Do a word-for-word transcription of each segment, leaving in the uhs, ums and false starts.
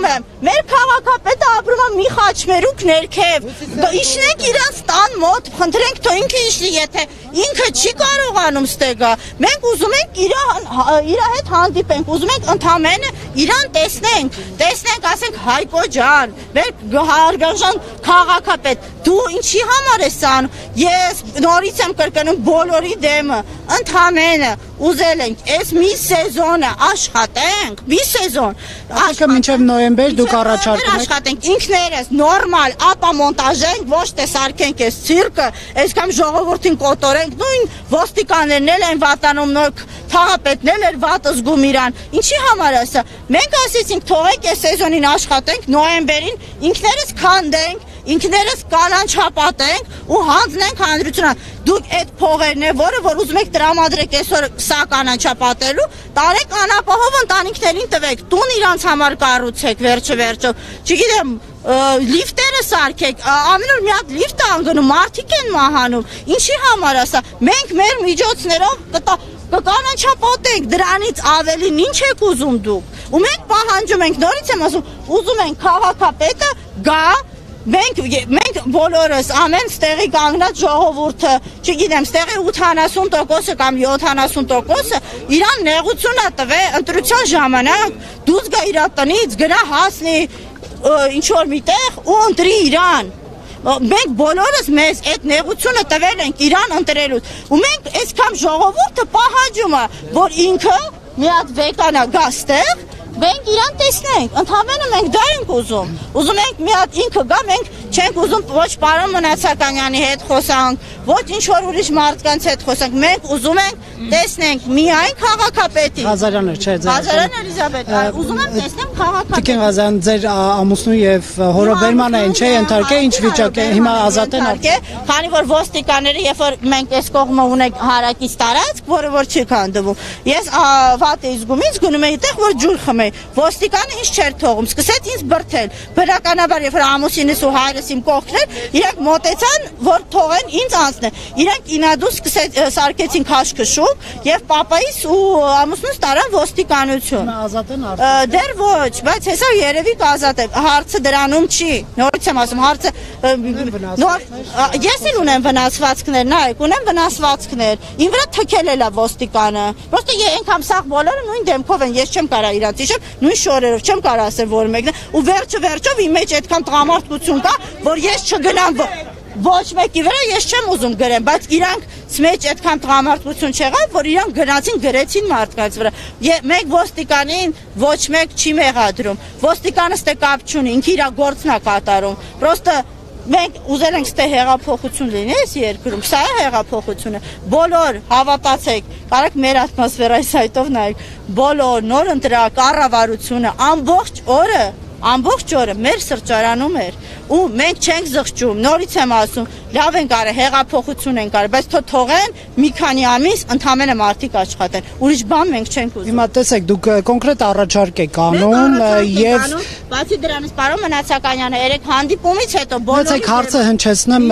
եմ, մեր քաղաքապետը ապրում է մի խաչմերուկ ներքև, իշնենք իրանց տան մոտ, խնդրենք թո ինքը իշնի, եթե ինքը չի կարողանում ստե գա, մենք ուզում ենք իրա հետ հանդիպենք, ուզում ենք ընդամենը իրան տեսնենք, տեսնենք, ասենք Հայկո ջան, մեր հարգարժան քաղաքապետ, դու ինչի համար ես անում, ես նորից եմ կրկնում բոլորի դեմը, ընդամենը ուզել ենք, այս մի սեզոնը աշխատենք, մի սեզոն Աշկը մինչև նոյեմբեր դուք առաջարկում եք աշխատենք, ինքներս նորմալ ապա մոնտաժենք, ոչ թե սարքենք այս ցիրկը, այսքան ժողովրդին կոտորենք, նույն ոստիկաններն էլ են վատանում, նոր քաղաքապետն էլ էր վատ զգում իրան, ինչի համար է սա, մենք ասեցինք թողեք այս սեզոնին աշխատենք, նոյեմբերին ինքներս քանդենք, ինքներս կանանչապատենք ու հանձնենք հանրությանը, դուք այդ փողերն է, որը որ ուզում եք տրամադրեք այսօր սա կանանչապատելու, տարեք անապահով ընտանիքներին տվեք, տուն իրանց համար կառուցեք, վերջը վերջը, չգիտեմ, լիֆտերը սարքեք, ամեն օր մի հատ լիֆտ է անգնում, մարդիկ են մահանում, ինչի համար է սա, մենք մեր միջոցներով կկանանչապատենք, դրանից ավելին ինչ եք ուզում դուք, ու մենք պահանջում ենք, նորից եմ ասում, ուզում ենք քաղաքապետը գա Մենք մենք բոլորս ամեն ստեղի կանգնած ժողովուրդը, չգիտեմ, ստեղի ութանասուն տոկոսը կամ յոթանասուն տոկոսը իրան նեղությունը տվե ընտրության ժամանակ, դուրս գա իր տնից, գնա հասնի ինչ որ միտեղ ու ընտրի իրան։ Մենք բոլորս մեզ այդ նեղությունը տվել ենք իրան ընտրելուց։ Ու մենք այսքան ժողովուրդը պահանջում է, որ ինքը մի հատ վեկանա գա ստեղ Մենք իրան տեսնենք, ընդհանրապես մենք դա ենք ուզում, ուզում ենք մի հատ ինքը գա, մենք չենք ուզում ոչ պարոն Մնացականյանի հետ խոսանք, ոչ ինչ-որ ուրիշ մարդկանց հետ խոսանք, մենք ուզում ենք տեսնենք միայն քաղաքապետին։ Ղազարյանը, չէ, ձեր Ղազարյան Էլիզաբեթ, ուզում եմ տեսնեմ քաղաքապետին։ Տիկին Ղազարյան, ձեր ամուսնու եւ հորը բերմանը ինչ է ենթարկե, ինչ վիճակ է, հիմա ազատ են արձակե, քանի որ ոստիկանները, երբ որ մենք այս կողմը ունենք հարակից տարածք, որը որ չի քանդվում, ես վատ էի զգում, ինձ գնում էի այդտեղ, որ ջուր խմեի Ոստիկանը ինձ չէր թողում, սկսեց ինձ բրդել, բնականաբար, երբ որ ամուսինս ու հայրս իմ կողքն էր, իրանք մոտեցան, որ թողեն ինձ անցնել, իրանք ինադուս սարքեցին քաշքշուկ եւ պապայիս ու ամուսնուս տարան ոստիկանություն։ Ազատ են Դեռ ոչ, բայց հեսա երևի կազատեմ, հարցը դրանում չի, նորից եմ ասում, հարցը ես էլ ունեմ վնասվածքներ, նայեք, ունեմ վնասվածքներ, իմ վրա թքել է ոստիկանը, պրոստը անգամ սաղ բոլորը նույն դեմքով են, ես չեմ կարա իրանց իջեմ, նույն շորերով չեմ կարա ասել, որ մեկն է, ու վերջը վերջով իմ մեջ այդքան տղամարդկություն կա, որ ես չգնամ ոչ մեկի վրա, ես չեմ ուզում գրեմ, բայց իրանք մեջ այդքան տղամարդկություն չեղավ, որ իրանք գնացին գրեցին մարդկանց վրա։ Մենք ոստիկանին ոչ մեկ չի մեղադրում, ոստիկանը ստե կապ չունի, ինքը իր գործն է կատարում, պրոստը մենք ուզել ենք ստե հեղափոխություն լինի այս երկրում, սա է հեղափոխությունը, բոլոր հավատացեք, կարեք մեր ատմոսֆերայի սայտով նայեք, բոլոր նոր ընտրակ, կառավարությունը, ամբողջ օրը, ամբողջ օրը մեր սրճարանում էր, ու մենք չենք զղջում, նորից եմ ասում, լավ ենք արել, հեղափոխություն ենք արել, բայց թողեն մի քանի ամիս ընդամենը մարդիկ աշխատեն, ուրիշ բան մենք չենք ուզում։ Հիմա տեսեք, դուք կոնկրետ առաջարկ եք անում եւ բացի դրանից պարոն Մնացականյանը երեք հանդիպումից հետո բոլորի հարցը հնչեցնեմ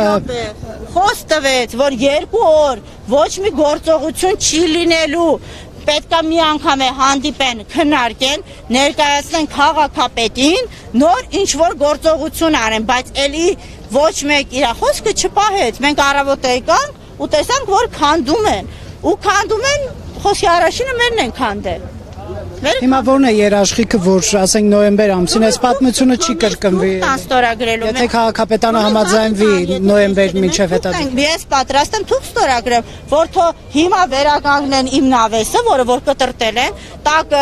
խոս տվեց, որ երկու օր ոչ մի գործողություն չի լինելու պետք է մի անգամ է հանդիպեն, քննարկեն, ներկայացնեն քաղաքապետին, նոր ինչ-որ գործողություն արեն, բայց էլի ոչ մեկ իր խոսքը չպահեց, մենք առավոտ եկանք ու տեսանք, որ քանդում են, ու քանդում են, խոսքի առաջինը մերն են քանդել։ Հիմա որն է երաշխիքը, որ ասենք նոյեմբեր ամսին այս պատմությունը չի կրկնվի։ Եթե քաղաքապետանը համաձայնվի նոյեմբեր մինչև հետագա։ Ես պատրաստ եմ թուղթ ստորագրեմ, որ թո հիմա վերականգնեն իմ նավեսը, որը որ կտրտել են, տակը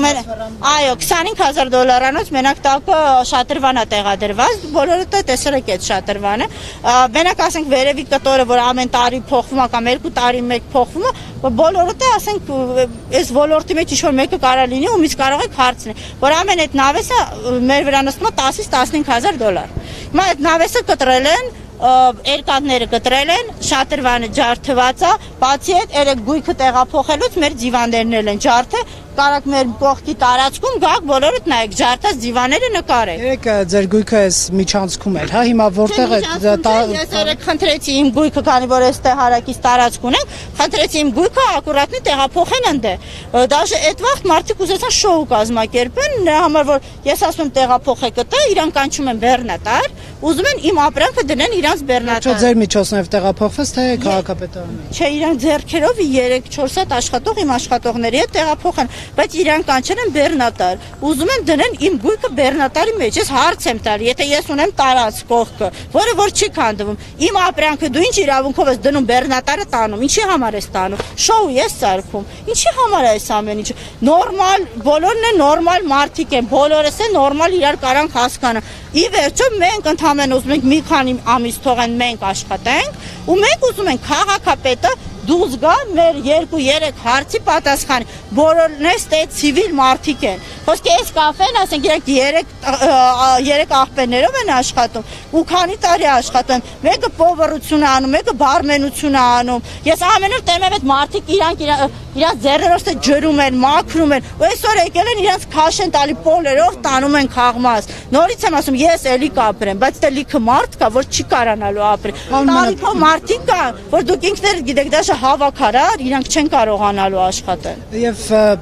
այո, քսանհինգ հազար դոլարանոց մենակ տակը շատրվան է տեղադրված, բոլորը տեսել եք այդ շատրվանը։ Մենակ ասենք վերևի կտորը, որ ամեն տարի փոխվում է կամ երկու տարի մեկ փոխվում է, բոլորը թե ասենք այս ոլորտի մեջ ինչ-որ մեկը կարա լինի ու մենք կարող ենք հարցնել, որ ամեն այդ նավեսը մեր վրա նստում է տասից տասնհինգ հազար դոլար։ Հիմա այդ նավեսը կտրել են, երկաթները կտրել են, շատրվանը ջարդված է, բացի այդ երեք գույքը տեղափոխելուց մեր ձիվաններն էլ են ջարդը, կարակ մեր կողքի տարածքում գաք բոլորդ նայեք, ջարդած դիվանները նկարեք։ Երեք ձեր գույքը էս միջանցքում էր, հա, հիմա որտեղ է Ես երեք խնդրեցի իմ գույքը, քանի որ այստեղ հարակից տարածք ունենք, խնդրեցի իմ գույքը ակուրատնի տեղափոխեն ընդ։ Դաժե այդ վաղ մարդիկ ուզեցան շոու կազմակերպեն, նրա համար որ ես ասում եմ տեղափոխեք դա, իրանք կանչում են բեռնատար, ուզում են իմ ապրանքը դնեն իրանց բեռնատար։ Չէ, ձեր միջոցներով տեղափոխվեց թե քաղաքապետարանի։ Չէ, իրանք ձեռքերով երեք չորս հատ աշխատող իմ աշխատողների հետ տեղափոխան, բայց իրանք կանչել են բեռնատար։ Ուզում են դնեն իմ գույքը բեռնատարի մեջ։ Ես հարց եմ տալի, եթե ես ունեմ տարած կողքը, որը որ չի քանդվում, իմ ապրանքը դու ինչ իրավունքով ես դնում բեռնատարը տանում, ինչի համար ես տանում։ Շոու ես սարքում։ Ինչի համար է այս ամեն ինչը։ Նորմալ, բոլորն են նորմալ մարդիկ են, բոլորս են նորմալ իրար կարանք հասկանան։ Ի վերջո մենք ընդհանրապես ուզում ենք մի քանի ամիս թողեն մենք աշխատենք, ու մենք ուզում ենք քաղաքապետը դուրս գա մեր երկու երեք հարցի պատասխան, բոլորն էստե ցիվիլ մարդիկ են։ Ոսկե այս կաֆեն, ասենք իրենք երեք երեք աղբերներով են աշխատում, ու քանի տարի աշխատում, մեկը պովերություն է անում, մեկը բարմենություն է անում։ Ես ամեն օր տեմեմ այդ մարդիկ իրանք իրանք ձեռներով ջրում են, մաքրում են, ու այսօր եկել են իրանք քաշ են տալի պոլերով տանում են խաղմաս։ Նորից եմ ասում, ես էլի կապրեմ, բայց դե լիքը մարդ կա, որ չի կարանալու ապրել։ Տարիքով մարդիկ կա, որ դուք ինքներդ գիտեք, դա հավաքարար, իրանք չեն կարողանալու աշխատել։ Եվ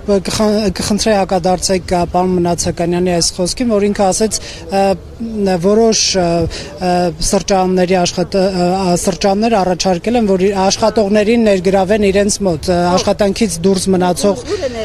կխնդրեի հակադարձեք պարոն Մնացականյանի այս խոսքին, որ ինքը ասեց որոշ սրճարանների սրճարաններ առաջարկել են, որ աշխատողներին ներգրավեն իրենց մոտ աշխատանքից դուրս մնացող,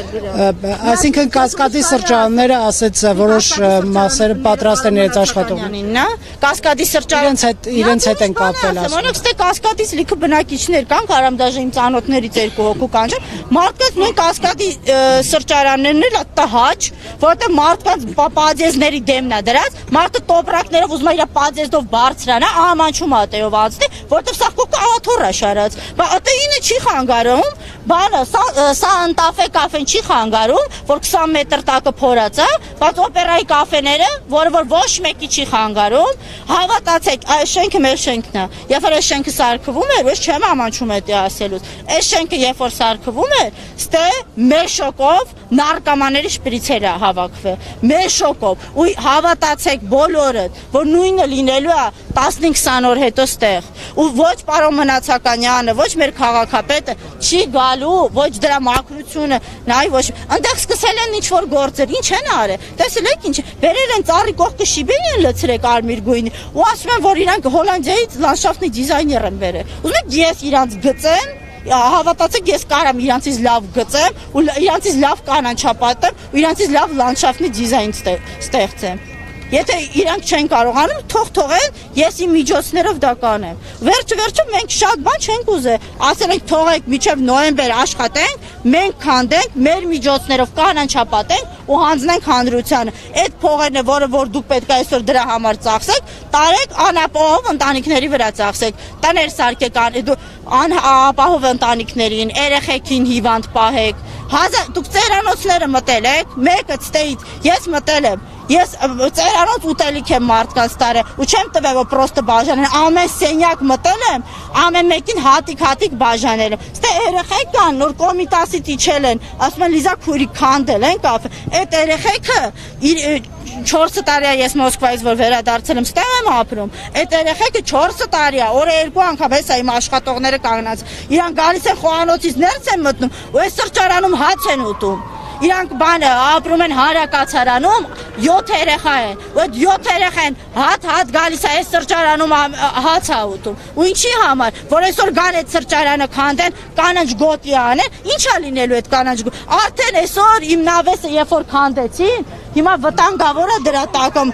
այսինքն Կասկադի սրճարանները ասեց որոշ մասերը պատրաստ են իրենց աշխատողներին։ Կասկադի սրճարանը իրենց հետ են կապվել ասում։ Օրինակ, ստե Կասկադից լիքը բնակիչներ կան, կարամ դաժե իմ ծանոթներից երկու հոգու կանչեմ, մարդկանց նույն Կասկադի սրճարաններն էլ տհաճ, որտեղ մարդկանց պադեզների դեմն է դրած, մարդը տոպրակներով ուզում է իր պադեզով բարձրանա, ամանչում ատեով անցնի, որտեղ սա կոկը աթոռ է շարած։ Բայց ատե ինը չի խանգարում, բանը սա ընտաֆե կաֆեն չի խանգարում, որ քսան մետր տակը փորած է, բայց օպերայի կաֆեները, որը որ ոչ մեկի չի խանգարում, հավատացեք, այս շենքը մեր շենքն է։ Երբ որ այս շենքը սարքվում էր, ես չեմ ամանչում էդի ասելուց։ Այս շենքը երբ որ սարքվում էր, ստե մեր շոկով նարկոմաների շպրիցեր է հավաքվել։ Մեր շոկով։ Ու հավատացեք բոլորդ, որ նույնը լինելու է տասնհինգ քսան օր հետո ստեղ։ Ու ոչ պարոն Մնացականյանը, ոչ մեր քաղաքապետը չի գալու, ոչ դրա մաքրությունը, նայ ոչ։ Այնտեղ սկսել են ինչ-որ գործեր, ինչ են արել։ Տեսել եք ինչ, բերել են ծառի կողքը շիբեն են լցրել կարմիր գույնի, ու ասում են, որ իրանք Հոլանդիայից լանդշաֆտի դիզայներ են բերել։ Ուզում եք ես իրանց գծեմ, հավատացեք ես կարամ իրանցից լավ գծեմ, ու իրանցից լավ կանանչապատեմ, ու իրանցից լավ լանդշաֆտի դիզայն ստեղծեմ։ Եթե իրանք չեն կարողանում, թող թողեն, ես իմ միջոցներով դա կանեմ։ Վերջը վերջը մենք շատ բան չենք ուզել, ասել ենք թողեք մինչև նոյեմբեր աշխատենք, մենք քանդենք, մեր միջոցներով կանանչապատենք ու հանձնենք հանրությանը։ Այդ փողերն է, որը որ դուք պետք է այսօր դրա համար ծախսեք, տարեք անապահով ընտանիքների վրա ծախսեք։ Տներ սարքեք, անապահով ընտանիքներին, երեխեքին հիվանդ պահեք։ Դուք ծերանոցները մտել եք, մեկը ստեից, ես մտել եմ։ Ես ծերանոց ուտելիք եմ մարդկանց տարել ու չեմ տվել որ պրոստը բաժանել, ամեն սենյակ մտել եմ, ամեն մեկին հատիկ-հատիկ բաժանել եմ։ Ստե երեխեք կան, նոր կոմիտասից իջել են, ասում են Լիզա քուրիկ քանդել են կաֆե։ Այդ երեխեքը չորս տարի է ես Մոսկվայից որ վերադարձել եմ, ստեղ եմ ապրում։ Այդ երեխեքը չորս տարի է, օրը երկու անգամ հեսա իմ աշխատողները կանգնած։ Իրանք գալիս են խոհանոցից ներս են մտնում ու այս սրճարանում հաց են ուտում։ Իրանք բանը ապրում են հարակացարանում, յոթ երեխա են, ու այդ յոթ երեխան հատ-հատ գալիս է այս սրճարանում հաց է ուտում։ Ու ինչի համար, որ այսօր գան այդ սրճարանը քանդեն, կանաչ գոտի անեն, ի՞նչ է լինելու այդ կանաչ գոտի։ Արդեն այսօր իմ նավեսը երբ որ քանդեցին, հիմա վտանգավոր է դրա տակում։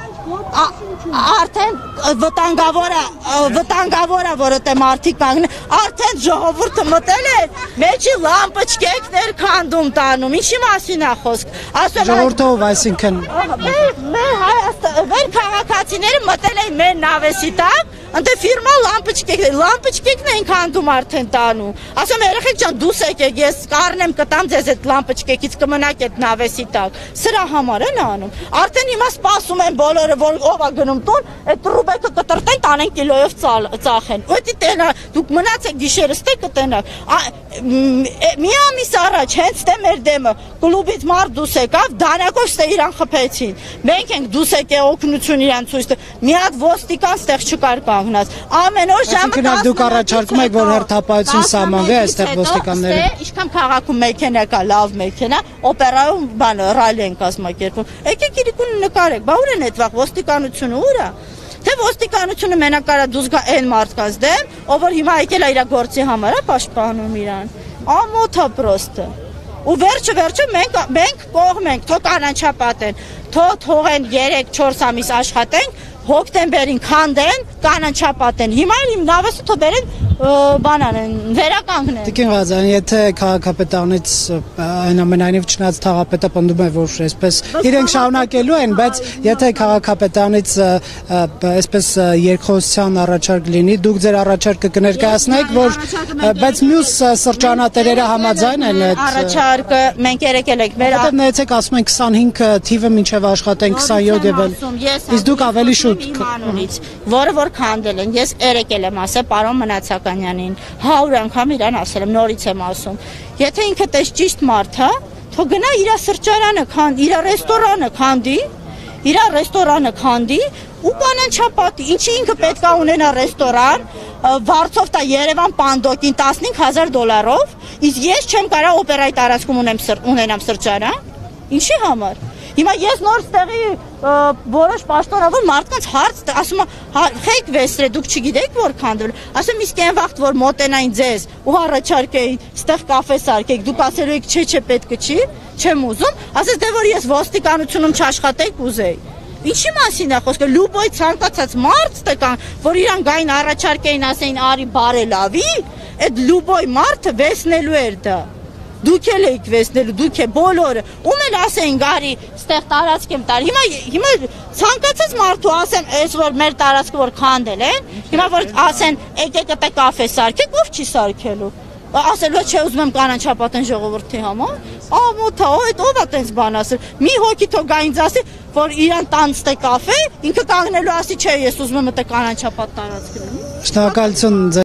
Արդեն վտանգավոր է, վտանգավոր է, որ այդ մարդիկ կանգնեն, արդեն ժողովուրդը մտել է, մեջի լամպոչկեքներ քանդում տանում, ինչի մասին է խոսք։ Ժողովուրդով, այսինքն մեր քաղաքացիները մտել են մեր նավեսի տակ, ընդ ֆիրմա լամպոչկեքներ, լամպոչկեքն են քանդում արդեն տանում։ Ասում երեխեք ջան, դուս եկեք, ես կառնեմ կտամ ձեզ այդ լամպոչկեքից կմնաք այդ նավեսի տակ։ Սրա համար են անում։ Արդեն հիմա սպասում են բոլորը, որ ով է գնում տուն, այդ ռուբեկը կտրտեն տանեն կիլոյով ծախեն։ Ուտի տենա դուք մնացեք գիշերը ստե կտենաք։ Մի ամիս առաջ հենց դե մեր դեմը կլուբից մարդ դուս եկավ, դանակով ստե իրան խփեցին։ Մենք ենք դուս եկե օգնություն իրան ցույց տա։ Մի հատ ոստիկան ստեղ չկար կանգնած։ Ամեն օր ժամը տասը դուք առաջարկում եք որ հերթապահություն սահմանվի այստեղ ոստիկանները։ Ինչքան քաղաքում մեքենա կա, լավ մեքենա, օպերայում բան ռալի են կազմակերպում։ Եկեք իրիկուն նկարեք, բա ուր են այդ վաղ ոստիկանությունը ուր է։ Թե ոստիկանությունը մենակ կարա դուս գա այն մարդկանց դեմ, ով որ հիմա եկել է իր գործի համար է պաշտպանում իրան։ Ամոթ է պրոստը։ Ու վերջը վերջը մենք մենք կողմ ենք, թող կանանչապատեն, թող թողեն երեք չորս ամիս աշխատենք, հոկտեմբերին քանդեն, կանանչապատեն։ Հիմա իմ նավեսը թող բերեն բանան վերականգնեն։ Տիկին Ղազարյան, եթե քաղաքապետանից այնուամենայնիվ չնայած թաղապետը պնդում է, որ այսպես իրենք շարունակելու են, բայց եթե քաղաքապետանից այսպես երկխոսության առաջարկ լինի, դուք ձեր առաջարկը կներկայացնեք, որ բայց մյուս սրճանատերերը համաձայն են այդ առաջարկը մենք երեկել ենք մեր Որտեղ նայեցեք ասում են քսանհինգ թիվը մինչև աշխատեն քսանյոթ եւ իսկ դուք ավելի շուտ իմանունից, որը որ քանդել են, ես երեկել եմ ասել պարոն Մնացականյանին, հարյուր անգամ իրան ասել եմ, նորից եմ ասում։ Եթե ինքը տես ճիշտ մարդ է, թող գնա իր սրճարանը քանդի, իր ռեստորանը քանդի, իր ռեստորանը քանդի ու կանանչապատի։ Ինչի ինքը պետք է ունենա ռեստորան, վարձով տա Երևան Պանդոկին տասնհինգ հազար դոլարով, իսկ ես չեմ կարող օպերայի տարածքում ունենամ սրճարան։ Ինչի համար։ Հիմա ես նոր ստեղի որոշ պաշտոնավոր մարդկանց հարց ասում խեք վեսրե դուք չգիտեք որ քանդվել ասում իսկ այն վաղտ որ մոտենային ձեզ ու առաջարկեին ստեղ կաֆե սարքեք դուք ասելու եք չէ չէ պետք չի չեմ ուզում ասես դե որ ես ոստիկանությունում չաշխատեի կուզեի ինչի մասին է խոսքը լուբոյ ցանկացած մարդ տեկան որ իրան գային առաջարկեին ասեին արի բարելավի այդ լուբոյ մարդը վեսնելու էր դա Դուք էլ եք վեսնելու, դուք է բոլորը, ում էլ ասեն գարի, ստեղ տարածք եմ տար, հիմա, հիմա ցանկացած մարդու ասեն, այս որ մեր տարածքը որ քանդել են, հիմա որ ասեն, եկեք այդտեղ կաֆե սարքեք, ով չի սարքելու, ասելու չէ ուզում եմ կանանչապատեն ժողովրդի համար, ամոթ է, այդ ով է տենց բան ասել, մի հոգի թող գա ինձ ասի, որ իրան տան ստե կաֆե, ինքը կանգնելու ասի չէ, ես ուզում եմ այդտեղ կանանչապատ տարածք լինի։ Շնորհակալություն